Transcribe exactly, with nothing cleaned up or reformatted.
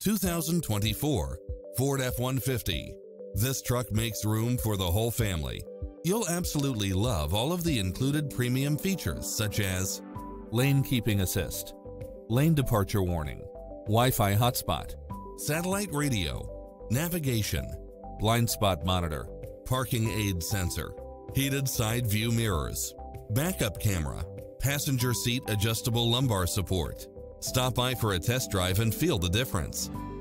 two thousand twenty-four Ford F one fifty. This truck makes room for the whole family. You'll absolutely love all of the included premium features such as lane keeping assist, lane departure warning, Wi-Fi hotspot, satellite radio, navigation, blind spot monitor, parking aid sensor, heated side view mirrors, backup camera, passenger seat adjustable lumbar support. Stop by for a test drive and feel the difference.